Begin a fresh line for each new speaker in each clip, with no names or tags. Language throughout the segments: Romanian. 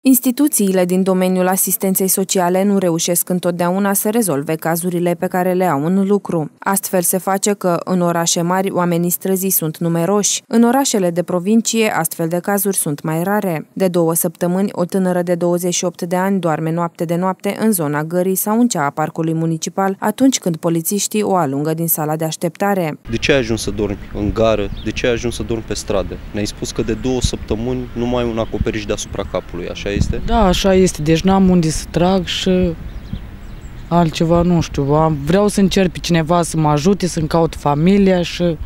Instituțiile din domeniul asistenței sociale nu reușesc întotdeauna să rezolve cazurile pe care le au în lucru. Astfel se face că în orașe mari oamenii străzii sunt numeroși. În orașele de provincie astfel de cazuri sunt mai rare. De 2 săptămâni, o tânără de 28 de ani doarme noapte de noapte în zona gării sau în cea a parcului municipal, atunci când polițiștii o alungă din sala de așteptare.
De ce ai ajuns să dormi în gară? De ce ai ajuns să dormi pe stradă? Ne-ai spus că de 2 săptămâni nu mai ai un acoperiș deasupra capului, așa este?
Da, așa este. Deci n-am unde să trag și altceva, nu știu. Vreau să încerc pe cineva să mă ajute, să-mi caut familia și...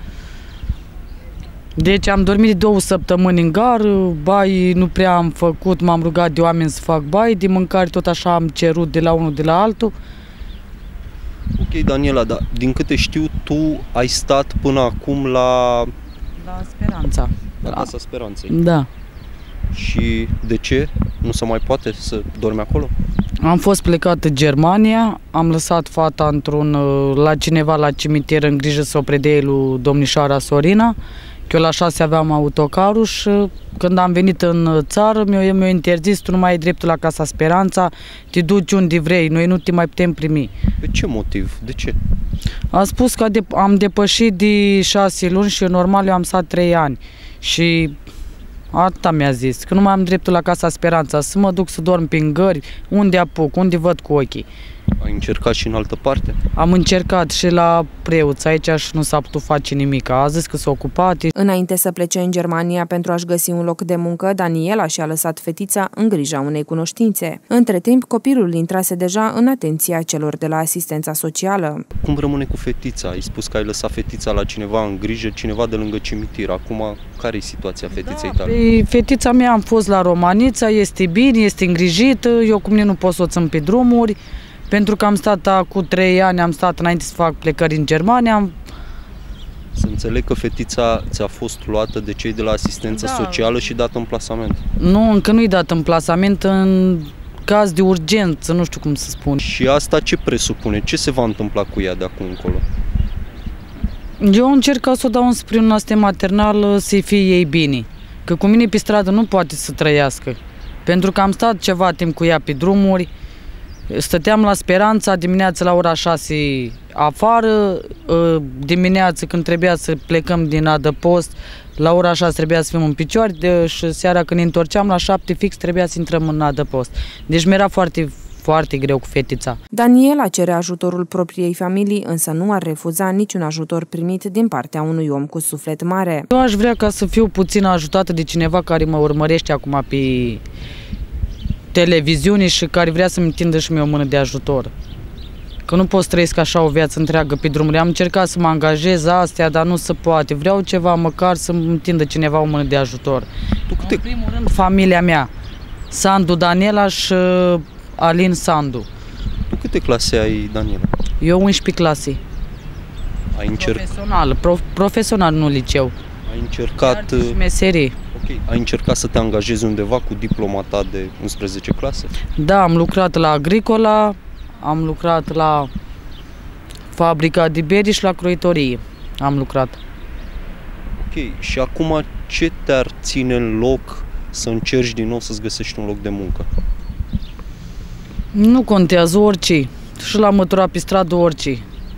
Deci am dormit de 2 săptămâni în gară, baii nu prea am făcut, m-am rugat de oameni să fac baie, de mâncare tot așa am cerut de la unul de la altul.
Ok, Daniela, dar din câte știu, tu ai stat până acum la
Speranța.
La Casa Speranței.
Da.
Și de ce? Nu se mai poate să dormi acolo?
Am fost plecat în Germania, am lăsat fata la cineva la cimitir în grijă să o predea lui domnișoara Sorina, că eu la 6 aveam autocarul și când am venit în țară mi-a interzis, tu nu mai ai dreptul la Casa Speranța, te duci unde vrei, noi nu te mai putem primi.
Pe ce motiv? De ce?
A spus că am depășit de 6 luni și normal eu am stat 3 ani și... Atâta mi-a zis, că nu mai am dreptul la Casa Speranța, să mă duc să dorm prin gări, unde apuc, unde văd cu ochii.
Ai încercat și în altă parte?
Am încercat și la preoți aici și nu s-a putut face nimic, a zis că s-a ocupat.
Înainte să plece în Germania pentru a-și găsi un loc de muncă, Daniela și-a lăsat fetița în grija unei cunoștințe. Între timp, copilul intrase deja în atenția celor de la asistența socială.
Cum rămâne cu fetița? Ai spus că ai lăsat fetița la cineva în grijă, cineva de lângă cimitir. Acum, care e situația fetiței tale?
Fetița mea am fost la Romanița, este bine, este îngrijită, eu cu mine nu pot să o țin pe drumuri, pentru că am stat cu 3 ani, am stat înainte să fac plecări în Germania.
Să înțeleg că fetița ți-a fost luată de cei de la asistență socială și dată în plasament.
Nu, încă nu-i dat în plasament, în caz de urgență, nu știu cum să spun.
Și asta ce presupune? Ce se va întâmpla cu ea de acum încolo?
Eu încerc să o dau înspre un asistent maternal să-i fie ei bine. Că cu mine pe stradă nu poate să trăiască. Pentru că am stat ceva timp cu ea pe drumuri, stăteam la Speranța dimineața la ora 6 afară, dimineața când trebuia să plecăm din adăpost, la ora 6 trebuia să fim în picioare și seara când ne întorceam la 7 fix trebuia să intrăm în adăpost. Deci mi-era foarte greu cu fetița.
Daniela cere ajutorul propriei familii, însă nu ar refuza niciun ajutor primit din partea unui om cu suflet mare.
Eu aș vrea ca să fiu puțin ajutată de cineva care mă urmărește acum pe televiziune și care vrea să-mi întindă și mie o mână de ajutor. Că nu pot să trăiesc așa o viață întreagă pe drumuri. Am încercat să mă angajez astea, dar nu se poate. Vreau ceva, măcar să-mi întindă cineva o mână de ajutor. În primul rând, familia mea. Sandu Daniela și Alin Sandu.
Tu câte clase ai, Daniela?
Eu 11 clase.
Ai încercat?
Profesional, nu liceu.
Ai încercat...
meserii.
Ok. Ai încercat să te angajezi undeva cu diploma ta de 11 clase?
Da, am lucrat la Agricola, am lucrat la fabrica de beri și la croitorie. Am lucrat.
Ok. Și acum ce te-ar ține în loc să încerci din nou să-ți găsești un loc de muncă?
Nu contează, orice. Și la mătura pe stradă, orice.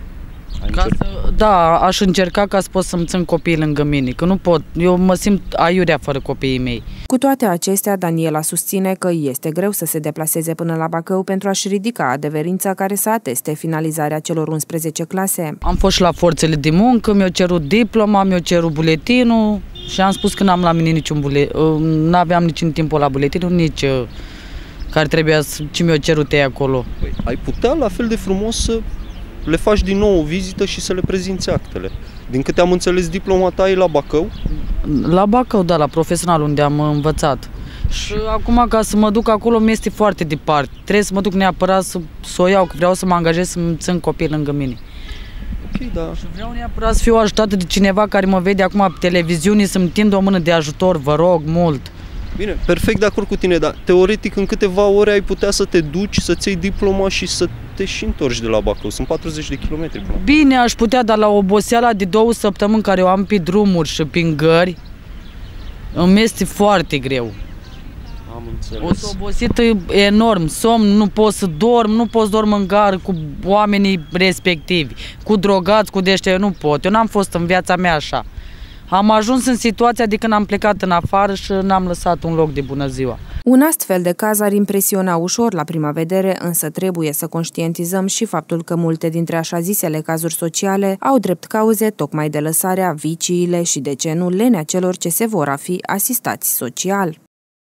Da, aș încerca ca să pot să-mi țin copiii lângă mine, că nu pot, eu mă simt aiurea fără copiii mei.
Cu toate acestea, Daniela susține că este greu să se deplaseze până la Bacău pentru a-și ridica adeverința care să ateste finalizarea celor 11 clase.
Am fost și la forțele de muncă, mi-au cerut diploma, mi-au cerut buletinul și am spus că n-am la mine niciun buletin, n-aveam niciun timp la buletinul, nici care trebuia ce mi-au cerut ei acolo.
Păi, ai putea la fel de frumos să le faci din nou o vizită și să le prezinți actele. Din câte am înțeles, diploma ta e la Bacău?
La Bacău, da, la profesional, unde am învățat. Și acum, ca să mă duc acolo, mi-este foarte departe. Trebuie să mă duc neapărat să o iau, că vreau să mă angajez, să-mi țin copii lângă mine.
Ok, da.
Și vreau neapărat să fiu ajutată de cineva care mă vede acum pe televiziune, să-mi tindă o mână de ajutor, vă rog, mult.
Bine, perfect de acord cu tine, dar teoretic în câteva ore ai putea să te duci, să-ți iei diploma și să te și întorci de la Bacău. Sunt 40 de kilometri până.
Bine, aș putea, dar la oboseala de 2 săptămâni care o am pe drumuri și prin gări, îmi este foarte greu.
Am Am înțeles.
O să obosită enorm, somn, nu pot să dorm, nu pot să dorm în gară cu oamenii respectivi, cu drogați, cu deștea, eu nu pot. Eu n-am fost în viața mea așa. Am ajuns în situația de când am plecat în afară și n-am lăsat un loc de bună ziua.
Un astfel de caz ar impresiona ușor la prima vedere, însă trebuie să conștientizăm și faptul că multe dintre așa zisele cazuri sociale au drept cauze tocmai de lăsarea, viciile și, de ce nu, lenea celor ce se vor a fi asistați social.